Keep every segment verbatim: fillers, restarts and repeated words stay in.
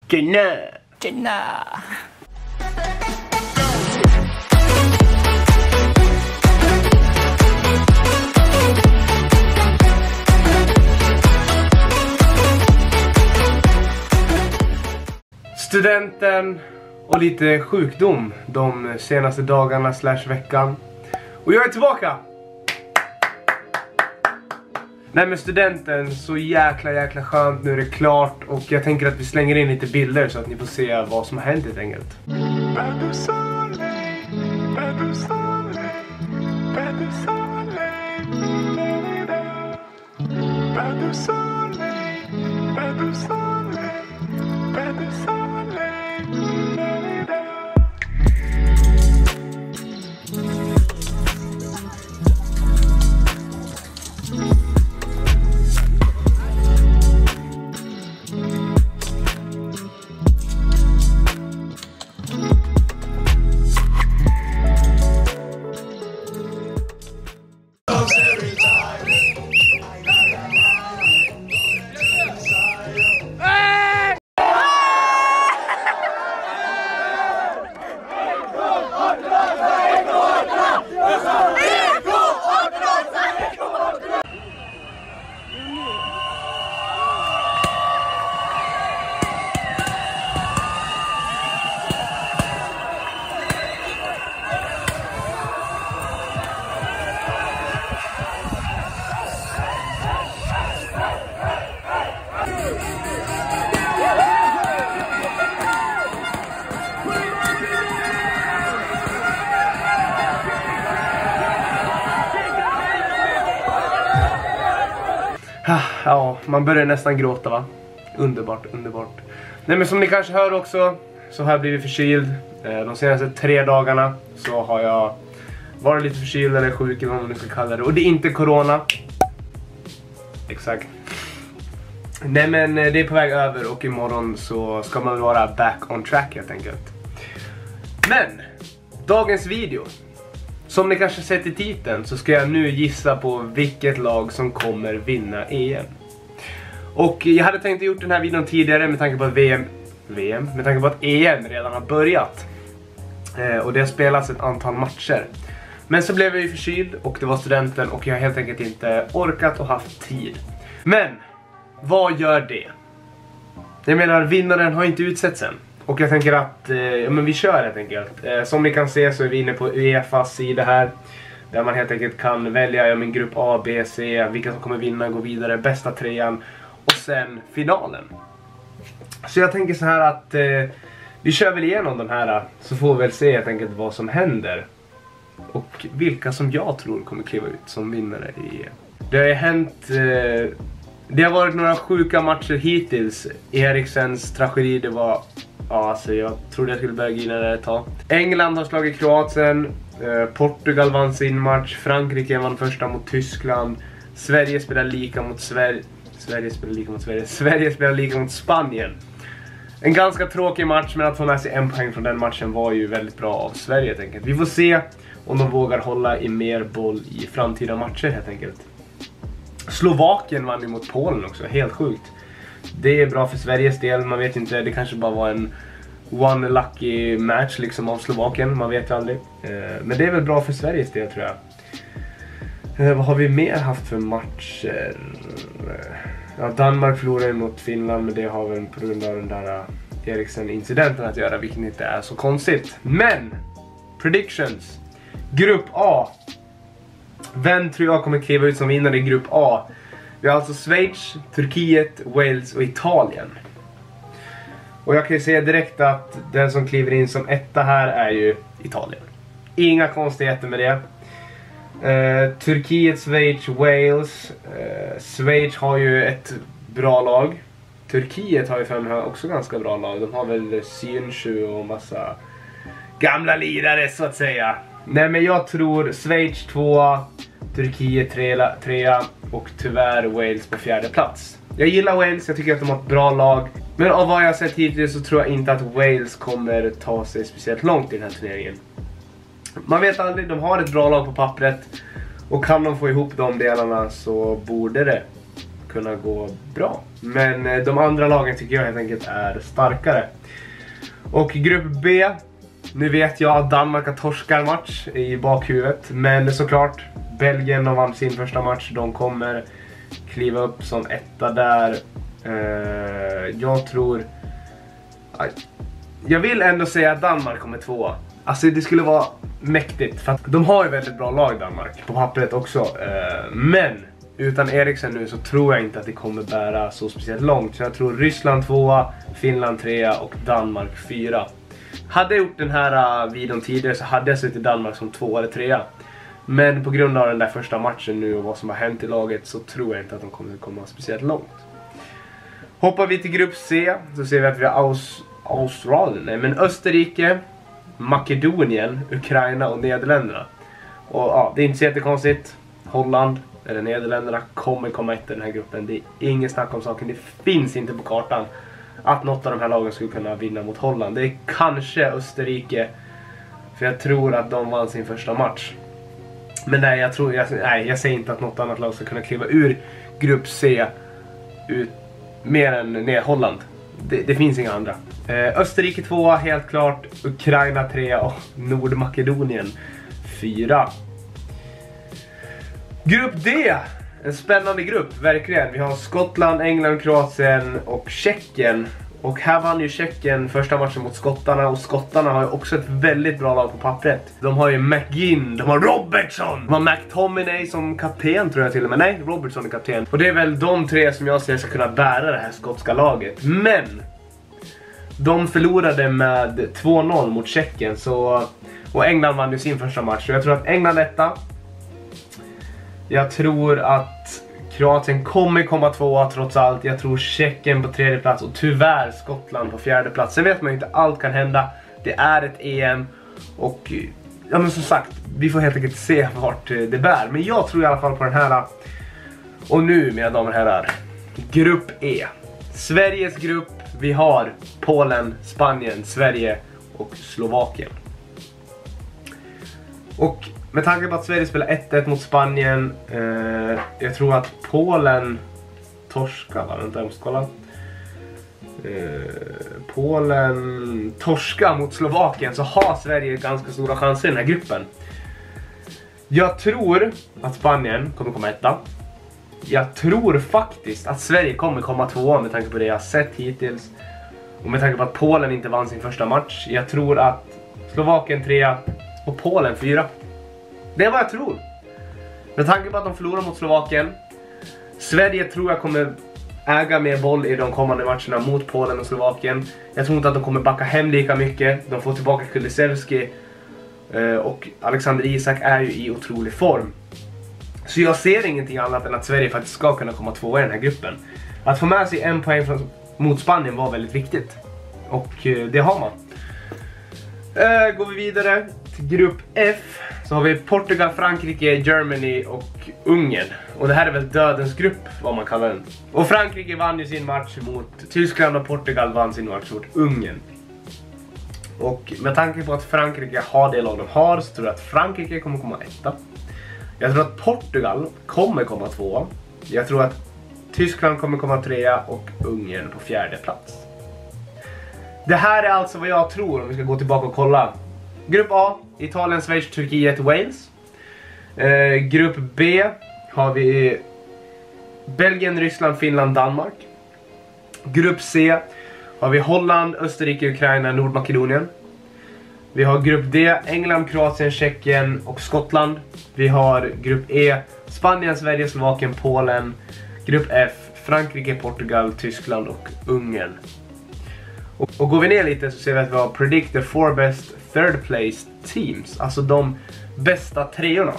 Tjena! Tjena! Studenten och lite sjukdom de senaste dagarna slash veckan. Och jag är tillbaka! Nej men studenten, så jäkla jäkla skönt, nu är det klart. Och jag tänker att vi slänger in lite bilder så att ni får se vad som har hänt helt enkelt. Ja, man börjar nästan gråta, va? Underbart, underbart. Nej men som ni kanske hör också, så har jag blivit förkyld. De senaste tre dagarna så har jag varit lite förkyld eller sjuk eller vad man nu ska kalla det. Och det är inte corona. Exakt. Nej men det är på väg över och imorgon så ska man vara back on track helt enkelt. Men, dagens video. Som ni kanske sett i titeln så ska jag nu gissa på vilket lag som kommer vinna E M. Och jag hade tänkt att gjort den här videon tidigare med tanke på att V M, V M med tanke på att E M redan har börjat. Eh, och det har spelats ett antal matcher. Men så blev jag ju förkyld och det var studenten och jag har helt enkelt inte orkat och haft tid. Men, vad gör det? Jag menar, vinnaren har inte utsetts än. Och jag tänker att, eh, ja men vi kör helt enkelt. Eh, som ni kan se så är vi inne på UEFAs sida här. Där man helt enkelt kan välja, ja men grupp A, B, C, vilka som kommer vinna, gå vidare, bästa trean. Och sen finalen. Så jag tänker så här att eh, vi kör väl igenom de här. Så får vi väl se helt enkelt vad som händer. Och vilka som jag tror kommer kliva ut som vinnare i E M. Det har ju hänt... Eh, det har varit några sjuka matcher hittills. Eriksens tragedi, det var... Ja, alltså jag trodde jag skulle börja grina där ett tag. England har slagit Kroatien. Eh, Portugal vann sin match. Frankrike vann första mot Tyskland. Sverige spelar lika mot Sverige. Sverige spelar lika mot Sverige. Sverige spelar lika mot Spanien. En ganska tråkig match, men att få med sig en poäng från den matchen var ju väldigt bra av Sverige helt enkelt. Vi får se om de vågar hålla i mer boll i framtida matcher helt enkelt. Slovakien vann ju mot Polen också, helt sjukt. Det är bra för Sveriges del, man vet inte, det kanske bara var en one lucky match liksom av Slovakien, man vet ju aldrig. Eh, men det är väl bra för Sveriges del tror jag. Eh, vad har vi mer haft för matcher? Ja, Danmark förlorade mot Finland, men det har väl på grund av den där Eriksen-incidenten att göra, vilket inte är så konstigt. Men, predictions. Grupp A. Vem tror jag kommer kliva ut som vinnare i grupp A? Vi har alltså Schweiz, Turkiet, Wales och Italien. Och jag kan ju säga direkt att den som kliver in som etta här är ju Italien. Inga konstigheter med det. Uh, Turkiet, Schweiz, Wales. Uh, Schweiz har ju ett bra lag. Turkiet har ju för mig också ganska bra lag. De har väl Synshu och massa gamla lirare så att säga. Nej men jag tror Schweiz tvåa, Turkiet trea, trea och tyvärr Wales på fjärde plats. Jag gillar Wales, jag tycker att de har ett bra lag. Men av vad jag har sett hittills så tror jag inte att Wales kommer ta sig speciellt långt i den här turneringen. Man vet aldrig, de har ett bra lag på pappret. Och kan de få ihop de delarna så borde det kunna gå bra. Men eh, de andra lagen tycker jag helt enkelt är starkare. Och grupp B, nu vet jag att Danmark har torskat match i bakhuvudet. Men såklart, Belgien har vann sin första match. De kommer kliva upp som etta där. Eh, jag tror... Jag vill ändå säga att Danmark kommer tvåa. Alltså det skulle vara mäktigt. För att de har ju väldigt bra lag, Danmark. På pappret också. Eh, men utan Eriksen nu så tror jag inte att det kommer bära så speciellt långt. Så jag tror Ryssland tvåa, Finland trea och Danmark fyra. Hade jag gjort den här uh, videon tidigare så hade jag sett i Danmark som två eller trea. Men på grund av den där första matchen nu och vad som har hänt i laget så tror jag inte att de kommer att komma speciellt långt. Hoppar vi till grupp C så ser vi att vi har Aus Australien, nej men Österrike, Makedonien, Ukraina och Nederländerna. Och ja, det är inte så jättekonstigt. Holland eller Nederländerna kommer komma efter den här gruppen. Det är ingen snack om saken. Det finns inte på kartan att något av de här lagen skulle kunna vinna mot Holland. Det är kanske Österrike, för jag tror att de vann sin första match. Men nej, jag, tror, jag, nej, jag säger inte att något annat lag ska kunna kliva ur grupp C ut, mer än nej, Holland. Det, det finns inga andra. Eh, Österrike tvåa helt klart, Ukraina trea och Nordmakedonien fyra. Grupp D, en spännande grupp, verkligen. Vi har Skottland, England, Kroatien och Tjeckien. Och här vann ju Tjeckien första matchen mot skottarna. Och skottarna har ju också ett väldigt bra lag på pappret. De har ju McGinn, de har Robertson, de har McTominay som kapten tror jag till och med. Nej, Robertson är kapten. Och det är väl de tre som jag ser ska kunna bära det här skotska laget. Men de förlorade med två noll mot Tjeckien. Så, och England vann ju sin första match. Så jag tror att England etta. Jag tror att Kroatien kommer komma tvåa trots allt. Jag tror Tjeckien på tredje plats och tyvärr Skottland på fjärde plats. Sen vet man ju inte, allt kan hända. Det är ett E M och ja, men som sagt, vi får helt enkelt se vart det bär. Men jag tror i alla fall på den här. Och nu, mina damer och herrar, grupp E. Sveriges grupp. Vi har Polen, Spanien, Sverige och Slovakien. Och med tanke på att Sverige spelar ett ett mot Spanien, eh, jag tror att Polen torskar, va? Vänta, jag måste kolla. Eh, Polen torskar mot Slovakien, så har Sverige ganska stora chanser i den här gruppen. Jag tror att Spanien kommer komma etta. Jag tror faktiskt att Sverige kommer komma tvåa med tanke på det jag har sett hittills. Och med tanke på att Polen inte vann sin första match. Jag tror att Slovakien trea och Polen fyra. Det är vad jag tror. Med tanke på att de förlorar mot Slovakien. Sverige tror jag kommer äga mer boll i de kommande matcherna mot Polen och Slovakien. Jag tror inte att de kommer backa hem lika mycket. De får tillbaka Kulusevski. Och Alexander Isak är ju i otrolig form. Så jag ser ingenting annat än att Sverige faktiskt ska kunna komma tvåa i den här gruppen. Att få med sig en poäng från, mot Spanien var väldigt viktigt. Och det har man. Uh, går vi vidare till grupp F så har vi Portugal, Frankrike, Germany och Ungern. Och det här är väl dödens grupp, vad man kallar den. Och Frankrike vann ju sin match mot Tyskland och Portugal vann sin match mot Ungern. Och med tanke på att Frankrike har det lag de har så tror jag att Frankrike kommer komma etta. Jag tror att Portugal kommer komma tvåa. Jag tror att Tyskland kommer komma trea och Ungern på fjärde plats. Det här är alltså vad jag tror om vi ska gå tillbaka och kolla. Grupp A, Italien, Schweiz, Turkiet, Wales. Eh, grupp B har vi Belgien, Ryssland, Finland, Danmark. Grupp C har vi Holland, Österrike, Ukraina, Nordmakedonien. Vi har grupp D, England, Kroatien, Tjeckien och Skottland. Vi har grupp E, Spanien, Sverige, Slovakien, Polen. Grupp F, Frankrike, Portugal, Tyskland och Ungern. Och, och går vi ner lite så ser vi att vi har Predict the four best third place teams. Alltså de bästa treorna.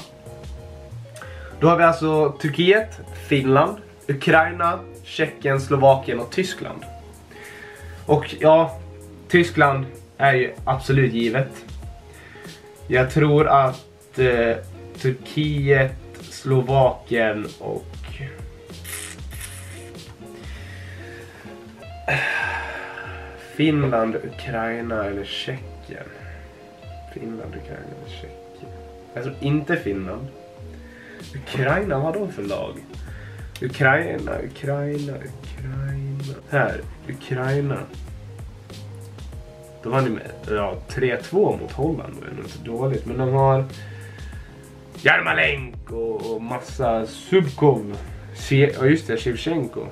Då har vi alltså Turkiet, Finland, Ukraina, Tjeckien, Slovakien och Tyskland. Och ja, Tyskland är ju absolut givet. Jag tror att eh, Turkiet, Slovakien och Finland, Ukraina eller Tjeckien. Finland, Ukraina eller Tjeckien. Jag tror inte Finland. Ukraina, vad då för lag? Ukraina, Ukraina, Ukraina. Här, Ukraina. De vann ju med ja, tre två mot Holland. Det är nog inte dåligt. Men de har Jarmolenko och massa Subkov. Ja just det, Shevchenko.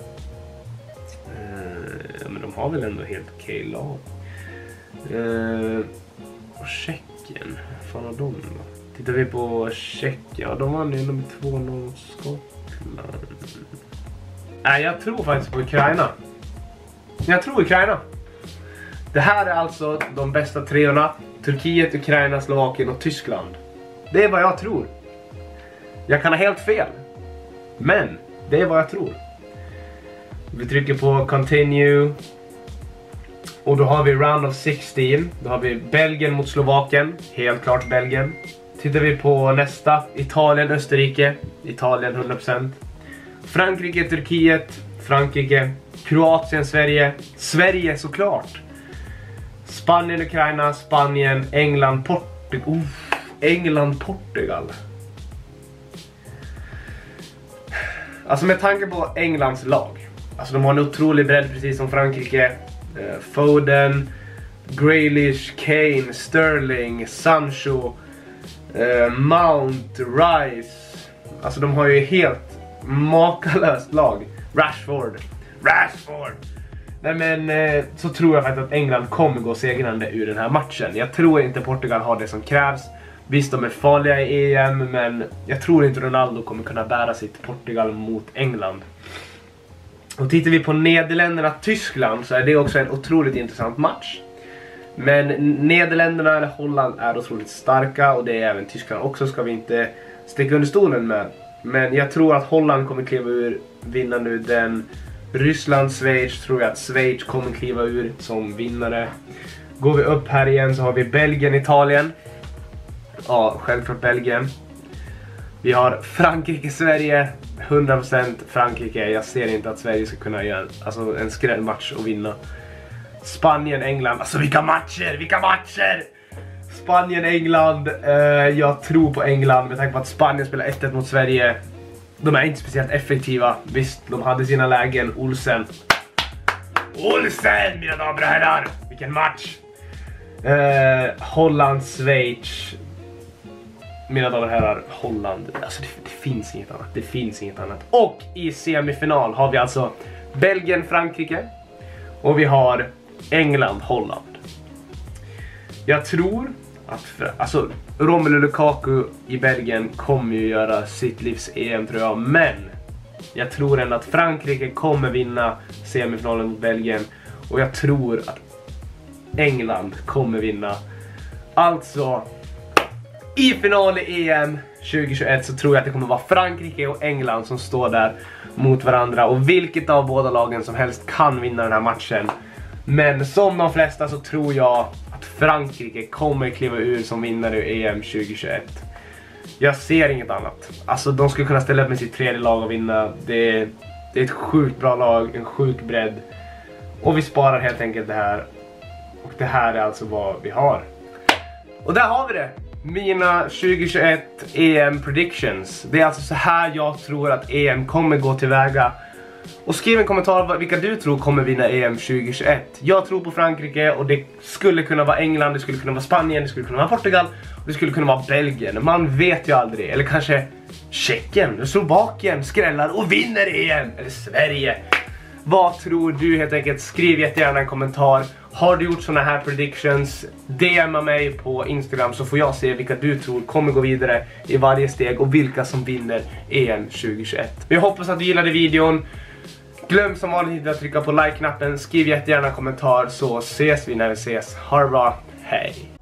Uh, men de har väl ändå helt okej lag. Uh, och Tjeckien. Vad fan har de då? Tittar vi på Tjeckien. Ja, de vann ju med två noll Skottland. Nej, jag tror faktiskt på Ukraina. Jag tror Ukraina. Det här är alltså de bästa treorna. Turkiet, Ukraina, Slovakien och Tyskland. Det är vad jag tror. Jag kan ha helt fel. Men det är vad jag tror. Vi trycker på continue. Och då har vi round of sexton. Då har vi Belgien mot Slovakien. Helt klart Belgien. Tittar vi på nästa. Italien, Österrike. Italien hundra procent. Frankrike, Turkiet. Frankrike. Kroatien, Sverige. Sverige såklart. Spanien, Ukraina. Spanien, England, Portugal. Uh, England, Portugal. Alltså med tanke på Englands lag. Alltså de har en otrolig bredd precis som Frankrike. Uh, Foden, Grealish, Kane, Sterling, Sancho, uh, Mount, Rice. Alltså de har ju helt makalöst lag. Rashford. Rashford. Nej men uh, så tror jag faktiskt att England kommer gå segrande ur den här matchen. Jag tror inte Portugal har det som krävs. Visst, de är farliga i E M, men jag tror inte Ronaldo kommer kunna bära sitt Portugal mot England. Och tittar vi på Nederländerna-Tyskland så är det också en otroligt intressant match. Men Nederländerna eller Holland är otroligt starka och det är även Tyskland också, ska vi inte sticka under stolen med. Men jag tror att Holland kommer kliva ur, vinna nu den. Ryssland-Schweiz tror jag att Schweiz kommer kliva ur som vinnare. Går vi upp här igen så har vi Belgien-Italien. Ja, självklart Belgien. Vi har Frankrike-Sverige. hundra procent Frankrike. Jag ser inte att Sverige ska kunna göra alltså, en skrällmatch och vinna. Spanien-England. Alltså vilka matcher! Vilka matcher! Spanien-England. Uh, jag tror på England med tanke på att Spanien spelar ett ett mot Sverige. De är inte speciellt effektiva. Visst, de hade sina lägen. Olsen. Olsen, mina damer och herrar! Vilken match! Uh, Holland-Schweiz. Mina damer och herrar, Holland. Alltså det, det finns inget annat. Det finns inget annat. Och i semifinal har vi alltså Belgien-Frankrike. Och vi har England-Holland. Jag tror att alltså, Romelu Lukaku i Belgien kommer ju göra sitt livs E M tror jag. Men jag tror ändå att Frankrike kommer vinna semifinalen mot Belgien. Och jag tror att England kommer vinna. Alltså, i final i E M tjugohundratjugoett så tror jag att det kommer vara Frankrike och England som står där mot varandra. Och vilket av båda lagen som helst kan vinna den här matchen. Men som de flesta så tror jag att Frankrike kommer kliva ur som vinnare i E M tjugohundratjugoett. Jag ser inget annat. Alltså de skulle kunna ställa upp med sitt tredje lag och vinna. Det är, det är ett sjukt bra lag, en sjuk bredd. Och vi sparar helt enkelt det här. Och det här är alltså vad vi har. Och där har vi det. Mina tjugohundratjugoett E M predictions. Det är alltså så här jag tror att E M kommer gå tillväga. Och skriv en kommentar vilka du tror kommer vinna E M tjugohundratjugoett. Jag tror på Frankrike och det skulle kunna vara England, det skulle kunna vara Spanien, det skulle kunna vara Portugal och det skulle kunna vara Belgien. Man vet ju aldrig. Eller kanske Tjeckien, Slovakien skrällar och vinner E M. Eller Sverige. Vad tror du helt enkelt? Skriv jättegärna en kommentar. Har du gjort såna här predictions? D M mig på Instagram så får jag se vilka du tror kommer gå vidare i varje steg och vilka som vinner E M tjugohundratjugoett. Jag hoppas att du gillade videon. Glöm som vanligt att trycka på like-knappen. Skriv jättegärna en kommentar så ses vi när vi ses. Ha det bra. Hej!